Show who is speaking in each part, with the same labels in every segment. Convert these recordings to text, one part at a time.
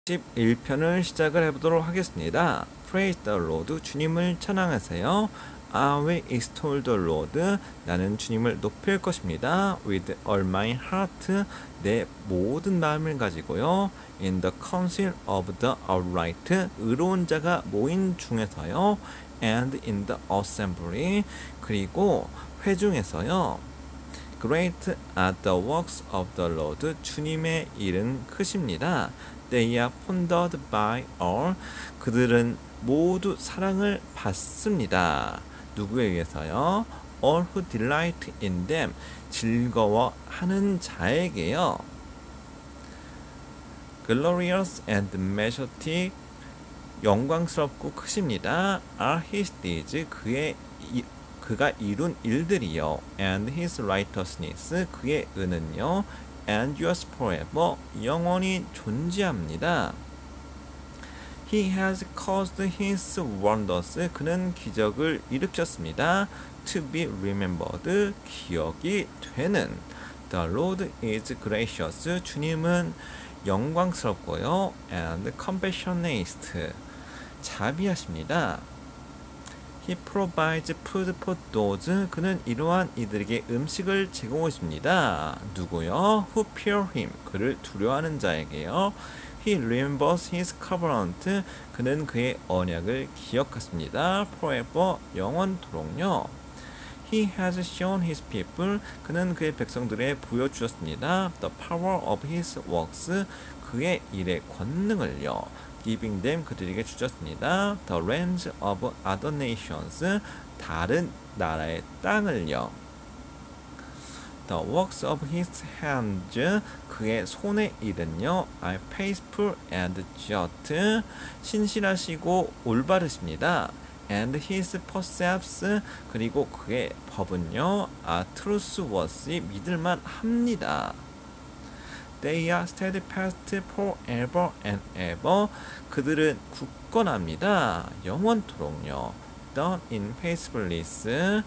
Speaker 1: 11편을 시작을 해보도록 하겠습니다. Praise the Lord, 주님을 찬양하세요. I will extol the Lord, 나는 주님을 높일 것입니다. With all my heart, 내 모든 마음을 가지고요. In the council of the upright, 의로운 자가 모인 중에서요. And in the assembly, 그리고 회중에서요. Great are the works of the Lord, 주님의 일은 크십니다. They are pondered by all, 그들은 모두 사랑을 받습니다. 누구에 의해서요? All who delight in them, 즐거워하는 자에게요. Glorious and majestic, 영광스럽고 크십니다. Are his deeds, 그가 이룬 일들이요. And his righteousness, 그의 은은요. endures forever, 영원히 존재합니다. He has caused his wonders, 그는 기적을 일으켰습니다. To be remembered, 기억이 되는. The Lord is gracious, 주님은 영광스럽고요. And compassionate, 자비하십니다. He provides food for those, 그는 이러한 이들에게 음식을 제공하십니다. 누구요? Who fear him, 그를 두려워하는 자에게요. He remembers his covenant, 그는 그의 언약을 기억하십니다. Forever, 영원토록요. He has shown his people, 그는 그의 백성들에 보여주었습니다. The power of his works, 그의 일의 권능을요. Giving them, 그들에게 주셨습니다. The lands of other nations, 다른 나라의 땅을요. The works of his hands, 그의 손의 일은요. are faithful and just, 신실하시고 올바르십니다. And his precepts, 그리고 그의 법은요. are truthworthy, 믿을만 합니다. They are steadfast forever and ever, 그들은 굳건합니다. 영원토록요. Done in faithfulness,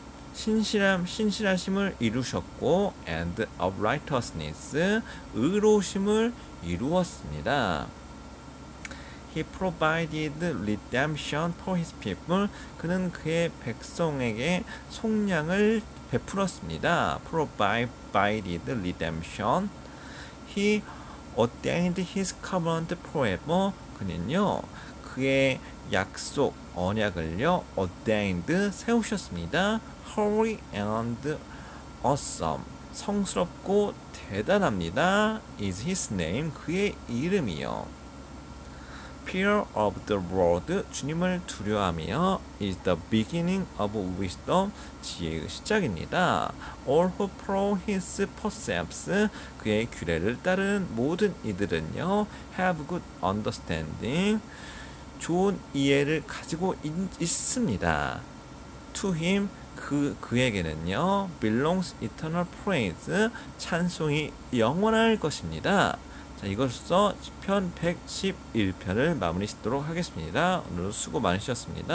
Speaker 1: 신실하심을 이루셨고, and of righteousness, 의로우심을 이루었습니다. He provided redemption for his people, 그는 그의 백성에게 속량을 베풀었습니다. Provided redemption. He ordained his covenant forever, 그는요 그의 약속 언약을요 ordained 세우셨습니다. Holy and awesome, 성스럽고 대단합니다. is his name, 그의 이름이요. Fear of the Lord, 주님을 두려워하며 is the beginning of wisdom, 지혜의 시작입니다. All who follow his precepts, 그의 규례를 따르는 모든 이들은요 have good understanding, 좋은 이해를 가지고 있습니다. To him, 그에게는요 belongs eternal praise, 찬송이 영원할 것입니다. 자, 이것으로 시편 111편을 마무리 짓도록 하겠습니다. 오늘 수고 많으셨습니다.